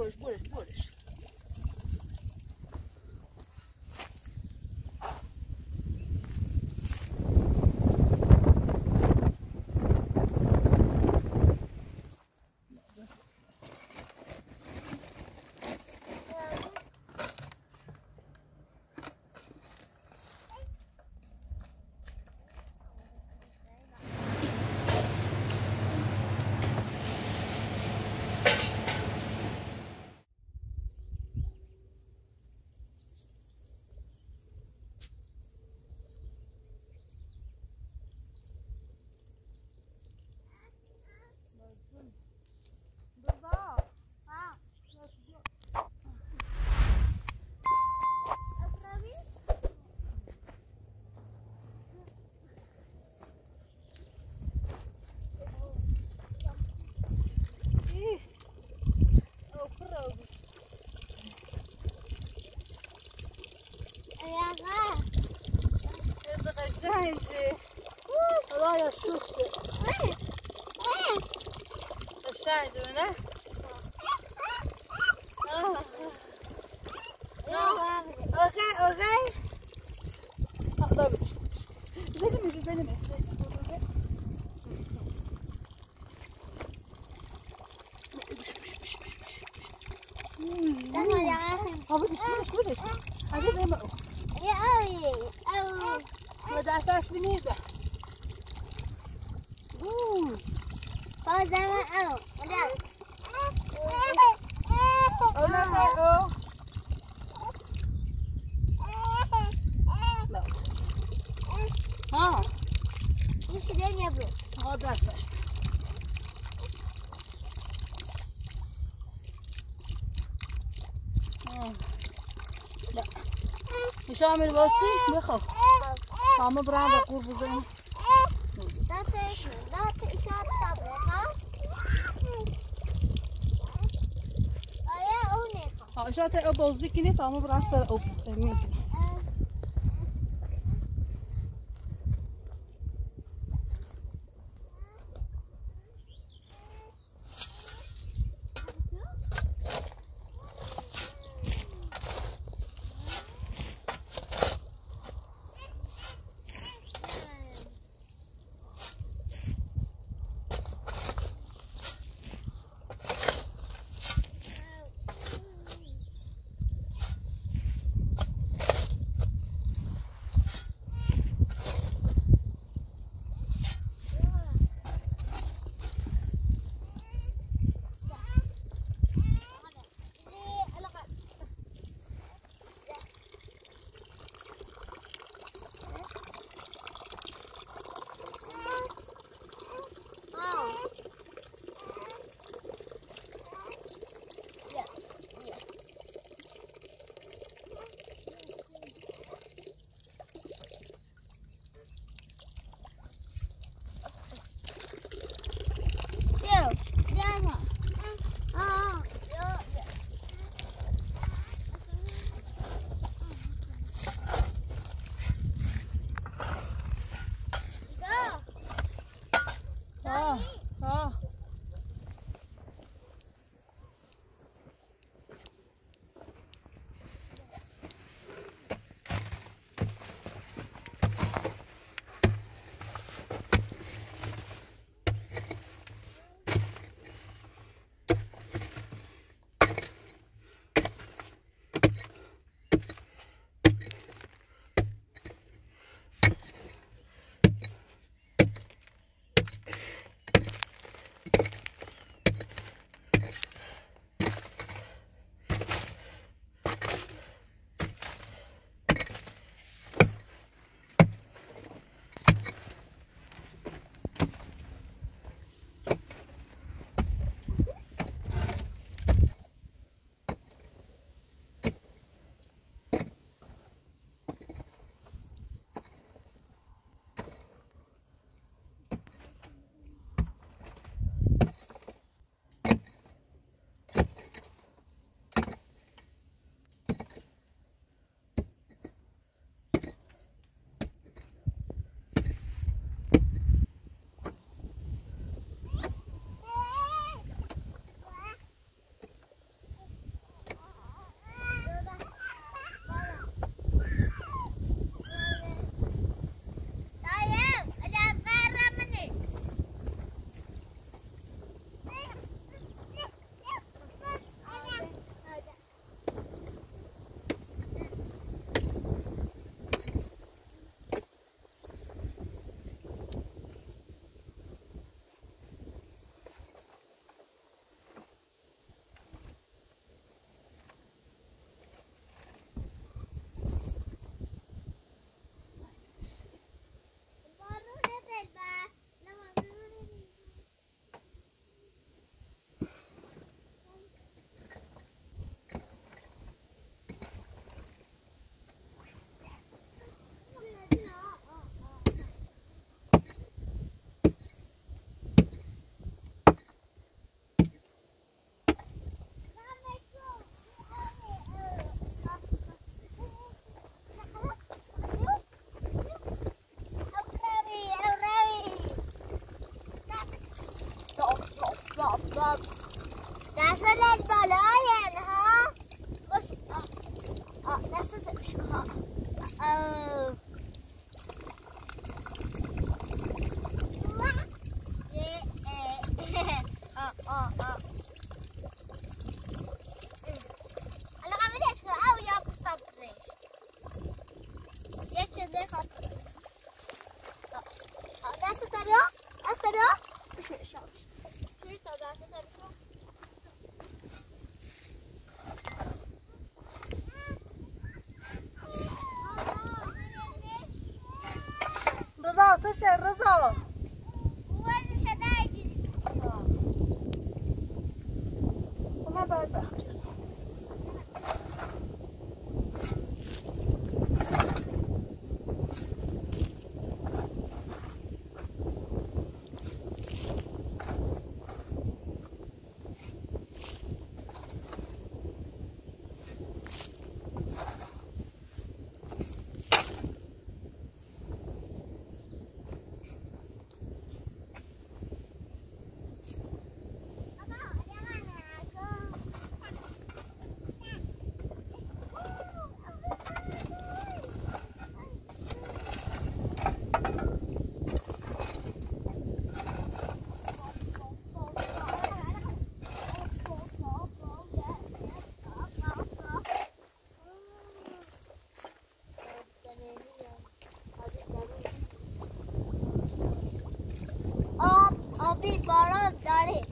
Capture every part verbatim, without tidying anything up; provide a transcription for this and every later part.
برش برش برش قشنگه خدایا شوخه قشنگه نه اوکی اوکی دابش زنی زنی زنی هابا دشمنش بدش هذا زي ما يا اوي او ما دعساش بنيزه اوه هذا زي ما او وداس او لا او لا ها ايش دين يا ابو هذا دعساش لا مش عامل بصي بخاف عم برا بقول بزين داتش دات اشاره طابله ها ايا اونيك ها اشاره او بوزي كني طعم برا سر او مين اشکها اه رضا تشه رضا ما باید بخیر آبی باران داره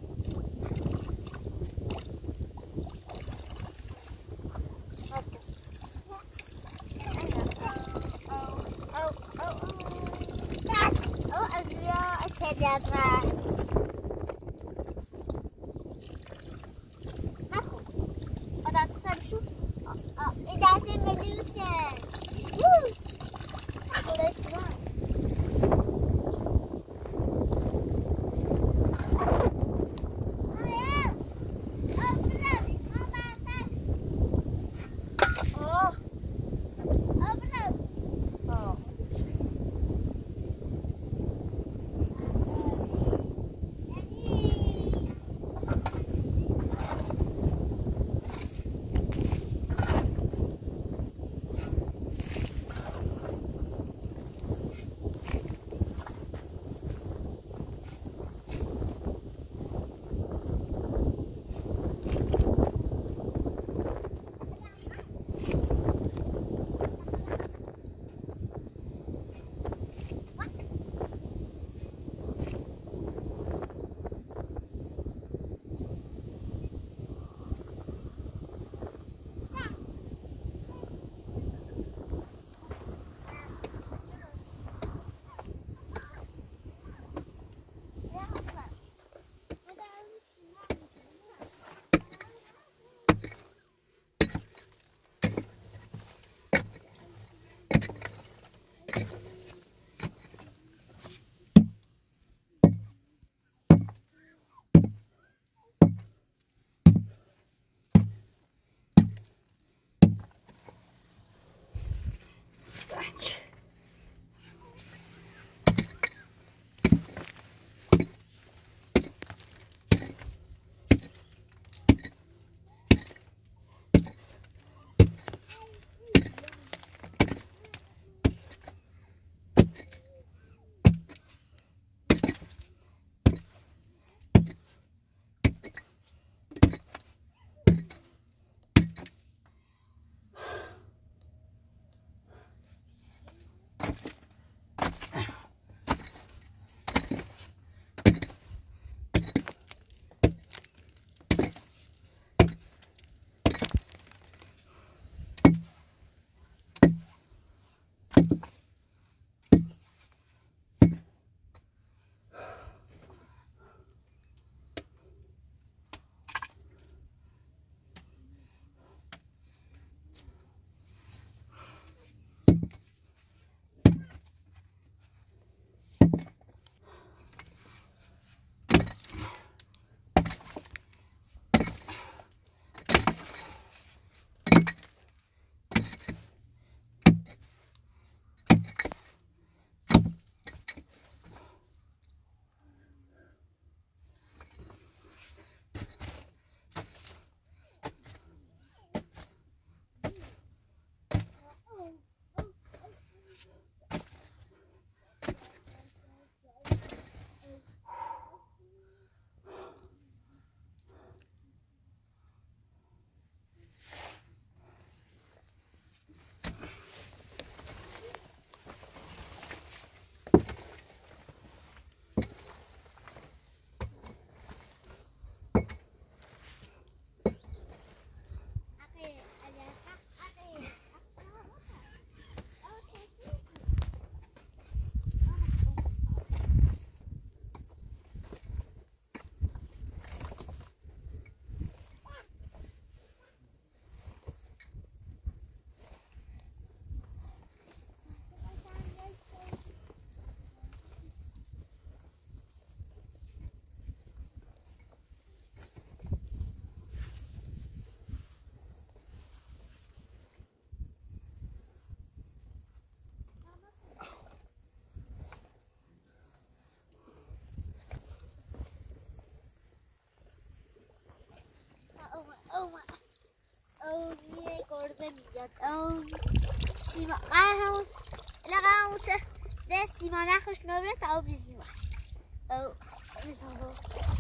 او سیما قهوه لقاوته ده سیما نخوش نبرت او بیزیما او او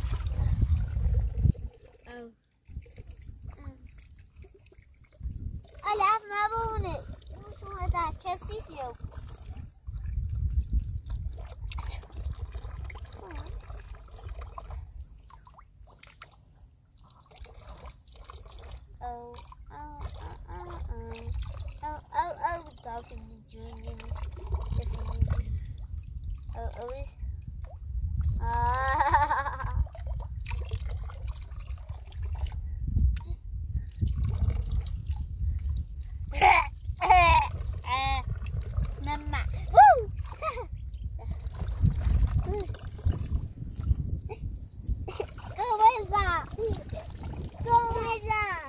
او الف نبونه شو هذا كسي فيو Oh, oh, oh, oh, oh, oh, oh, oh, the dog can be doing oh, oh, ah. Mama, woo! Go away, Zah! Go away, Zah!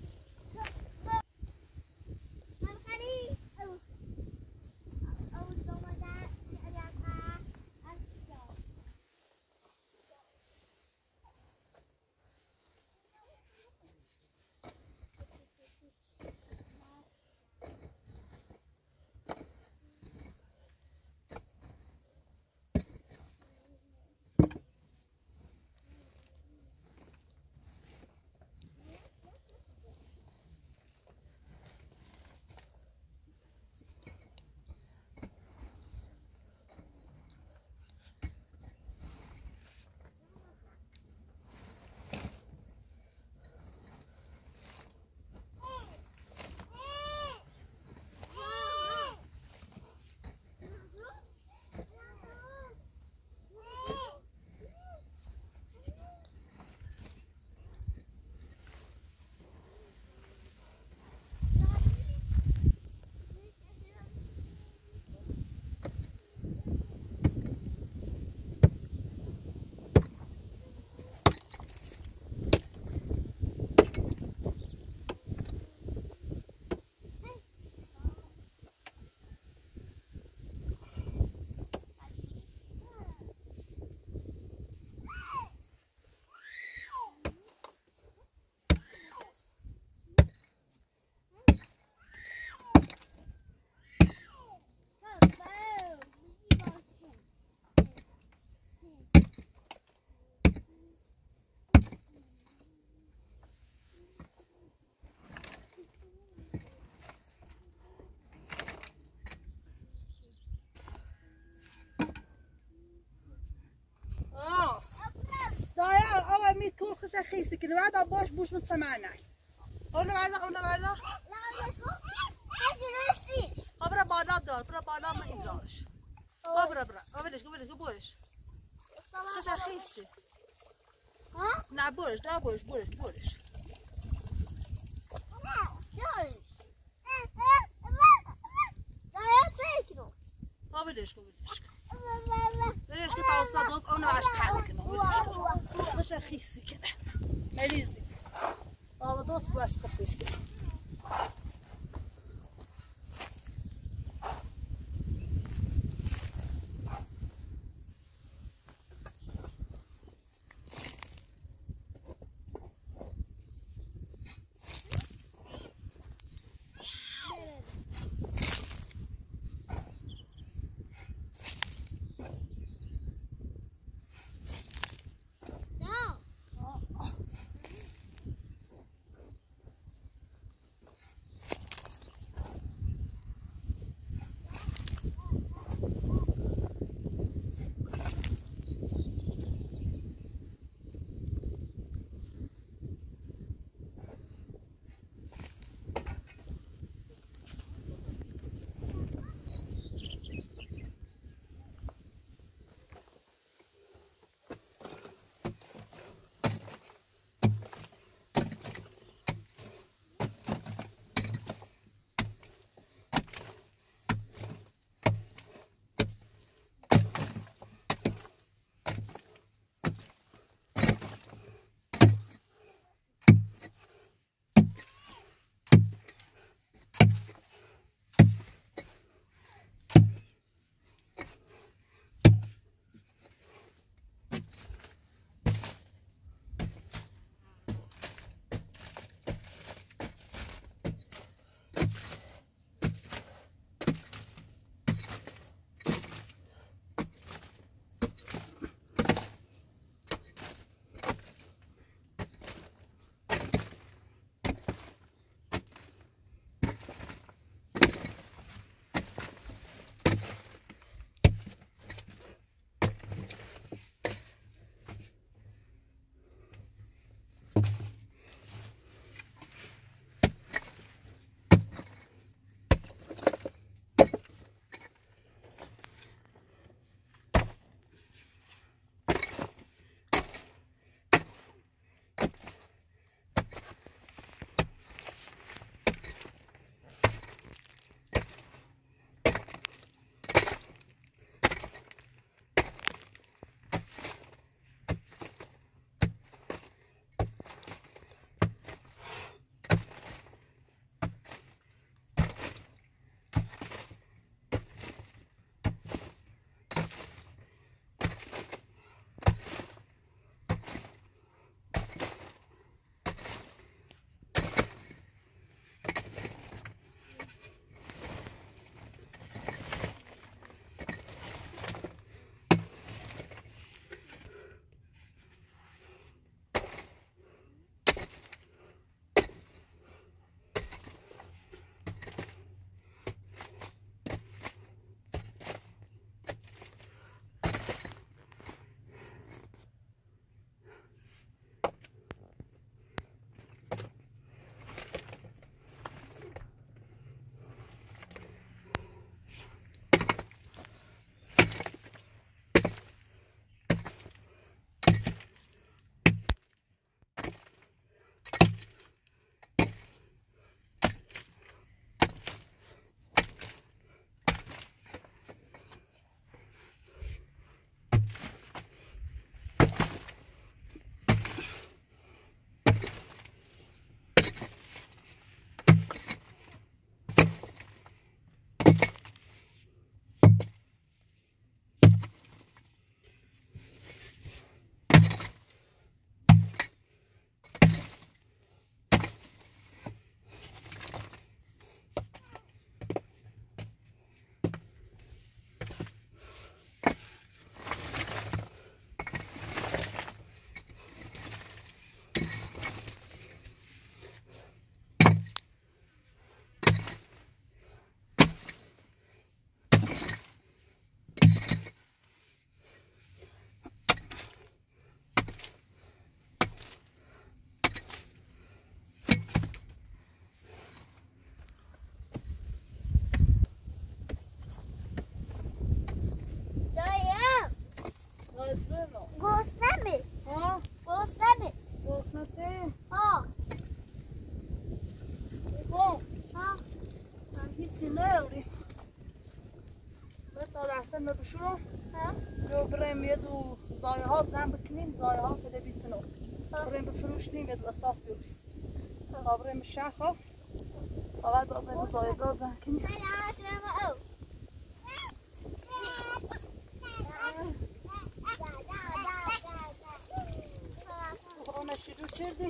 خش خیسی کنه بعد باش بوش متسمعناش اونو بردا اونو بردا برا بالا دار برا بالا ما اینجاش برا برا برش برش برش خش خیسی ها نه برش نه برش برش برش برش برش برش که تا اصلا دوست اونو باش کار کنه خش خیسی کنه مریضی بابا دوست باش کپیش کنه سینه تا دستن ما بشورو لو بریم یه دو زایه ها زن بکنیم زایه ها فده بیتنو بریم بفروشنیم یه دو اساس بیوریم تا بریم شهر ها اول با بریم زایه ها زن کنیم خورانه شروع کردیم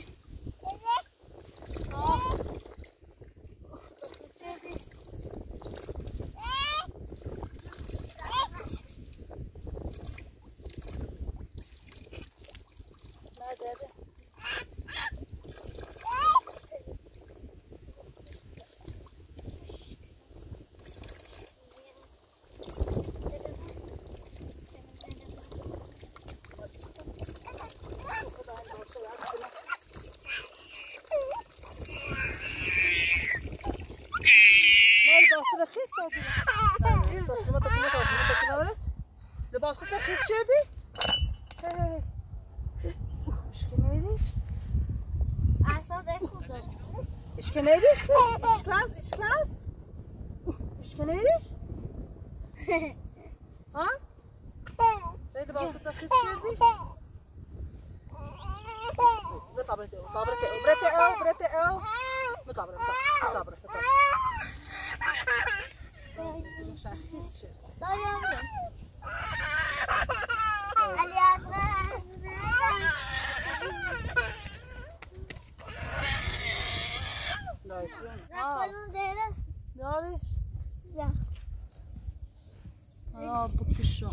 لباسك خيس شدي ايش كنيدي اعصاب خوبه ايش كنيدي ايش كلاس ايش كلاس ايش كنيدي ها لباسك خيس شدي بطبرتي بطبرتي برتي او برتي او بطبرتي بطبرتي مش خيس شدي Yarış. Ya. Aa bu kuşu.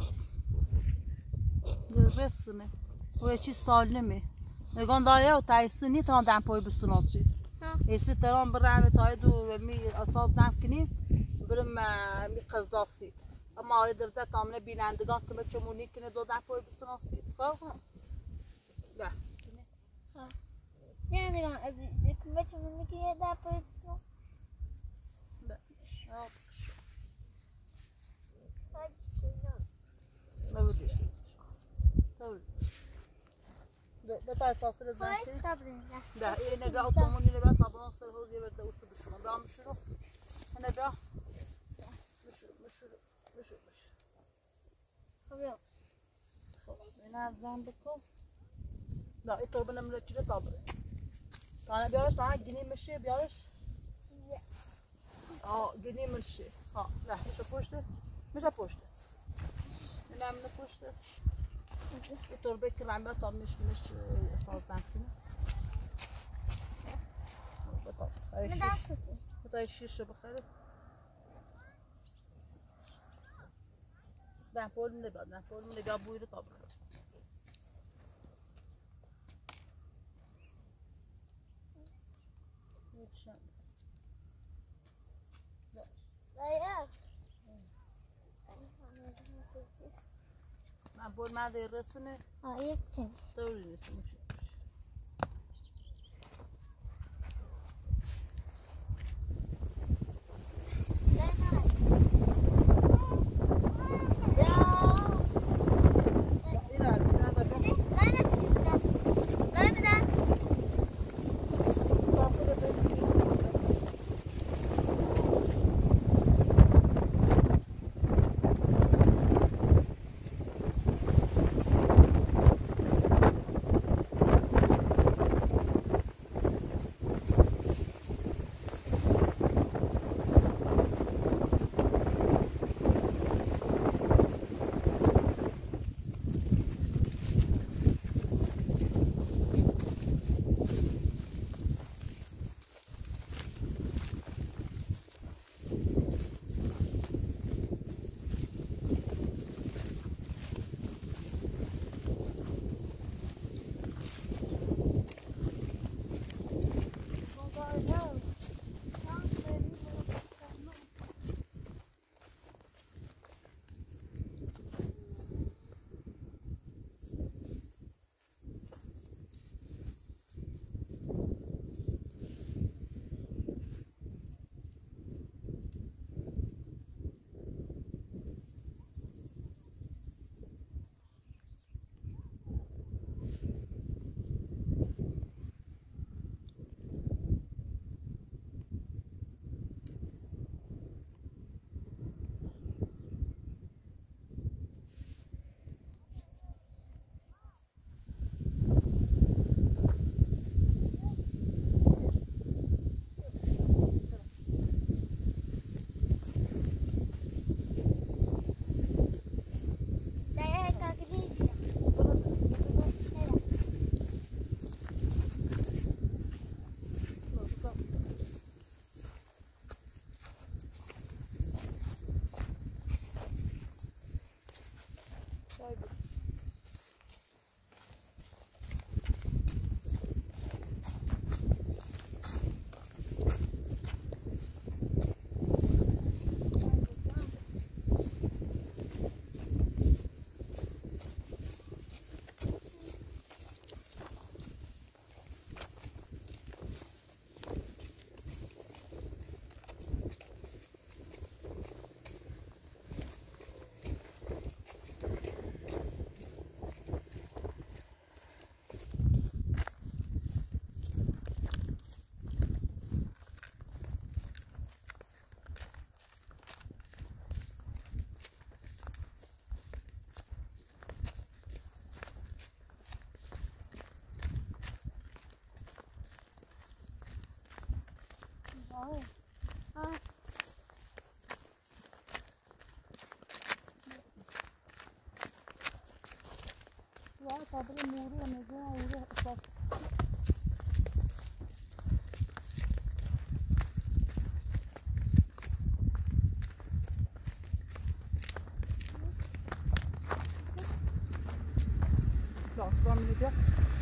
Resmi. O çi salimi. Negan daya o taysini tan dan poy bustunası. Esi taran برام تايدو مي أصاد زم کنی برم می قزاسی. اما آید درده تامنه بینندگان که من چمونی کنه دو دن پوی بسناسی. خب؟ نه. بینندگان از که چمونی کنه دن پوی بسناسی. نه. آه بکش. نه بودیش. طول. بتا اساس لزنتی. ده اینه بیا اتومونی بیا طبعا سر هوزی برده اوس بشون. بیا مشرو. اینه بیا. مشرو مشرو مشرو مشرو. خب. خب اینا زن بکن. نه این تو بنام لچیده تابره. تانه بیارش تانه گینی میشه بیارش. آه گینی میشه. ها نه میشه پشته. میشه پشته. اینا من پشته. این تربه که رنبه تا میش میش سال زن کنه. بطا. بطا شیشه بخره. نه پول نباد نه پول نباد بویده تا بخره. میشم. نه. من پول ماده رسونه. آیه چه؟ دوری نیست میشه. Ja, قابل مرور نگاه اونجا اصلا لا طبعا من ده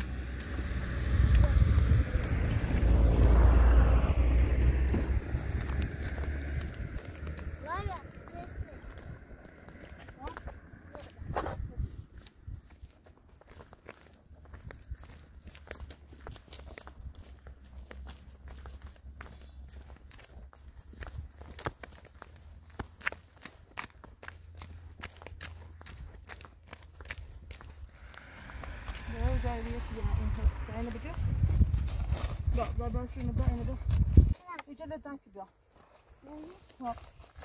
اینو بگیر با با باش اینو با اینو با اینجا لازم کی بیا ها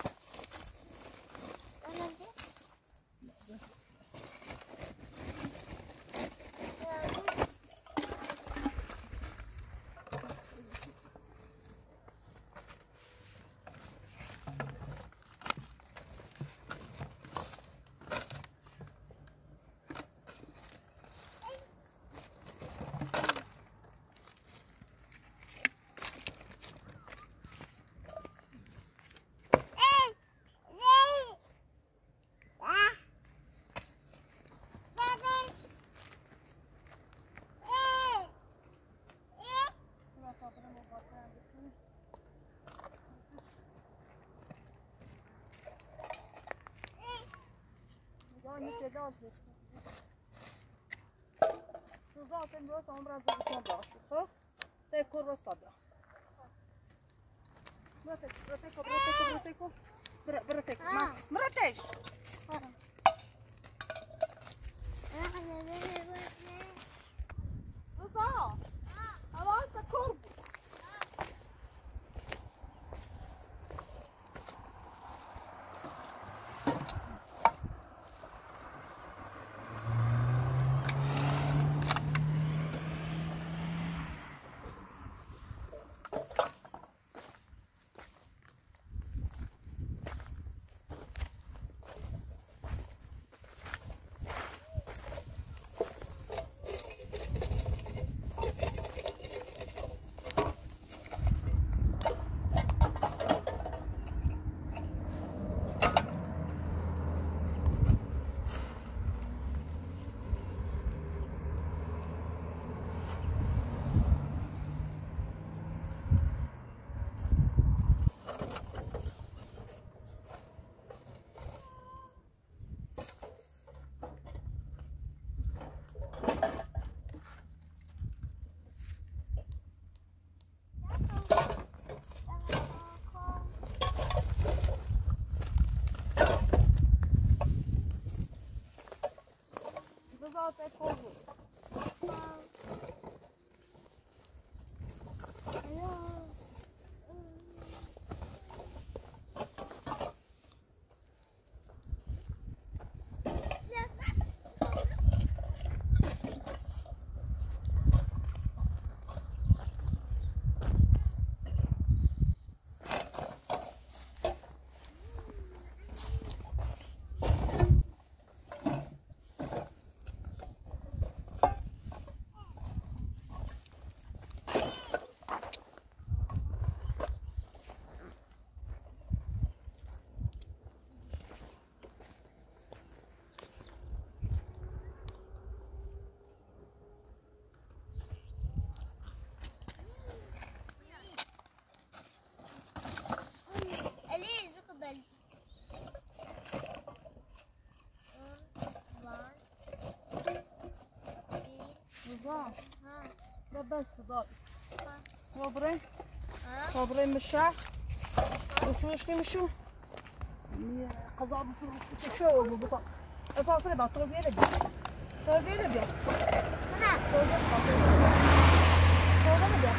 Zaten burası omraz zıvıktan başlıyor. Teko rosta da. Brateko, brateko, brateko, brateko. Brateko, ma. Mrateš. Rosa. Avanza corpo. Zaten korku. بس دار صابرين صابرين من الشعر بسوش كم شو قضاء بسوش شو ببطأ أصلا بعد طول بينا بيا طول بينا بيا أنا طول بينا طول بينا بيا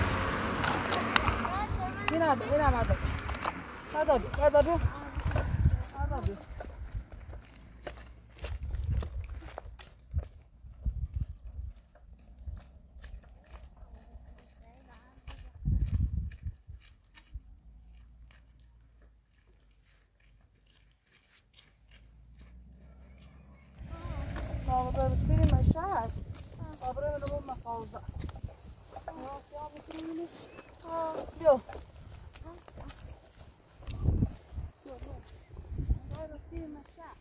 هنا هنا ما هذا هذا بيا هذا بيا هذا بيا صابر بسيري مشاعر صابرين من أمم مفاوضة يا بسيري يو صابر بسيري مشاعر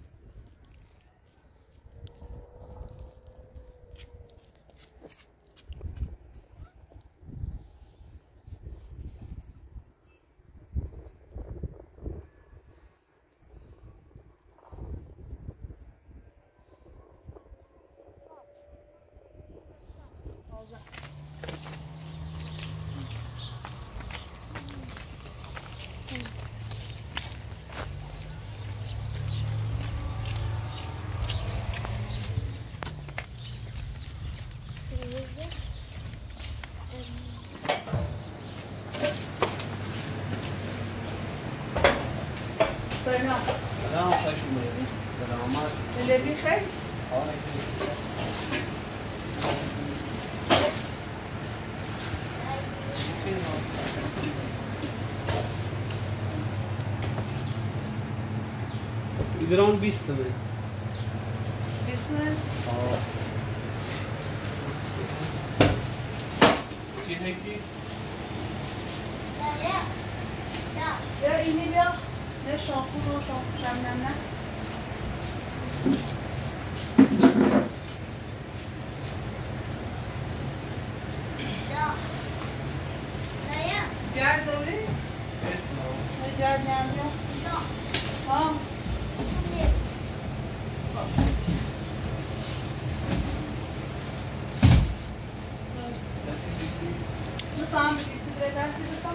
سلام سلام خوش اومدید. سلامت. اللي خير؟ حالك ایران بیست تومن. بیست تومن؟ آه. چی هستی؟ یا اینی بیا نه شامپو رو شامپو شم نم نه گرد داری؟ نه گرد نم بیا ها لطعم بیسی بره دستی بطعم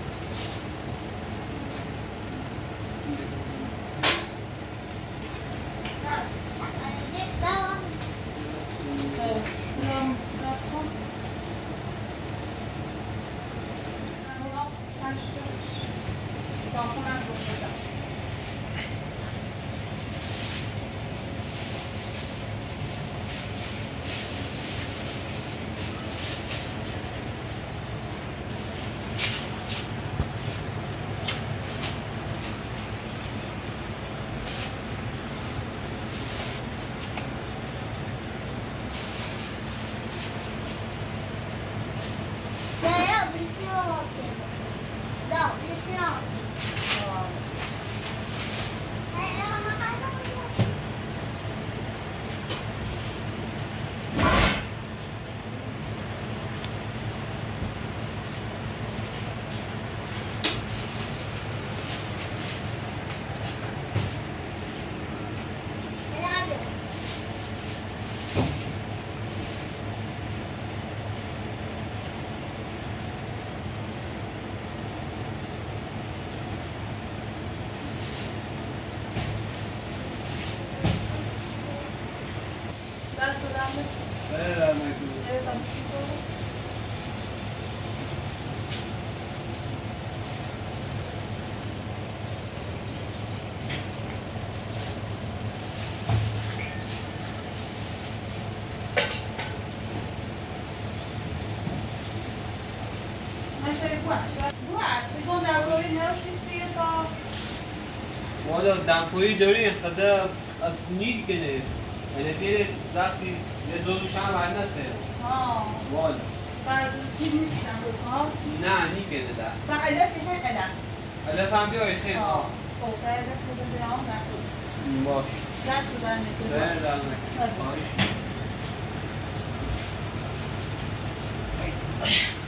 والا دمپایی داری خدا از نید کنه یعنی دیره وقتی یه دو دوش هم هر نسه ها والا بعد کی نیستم دو ها نه نی کنه در بعد علفی هم علف علف هم بیایی خیلی ها خب بعد علف بده بیام نکن باش دست در نکن سر در نکن باش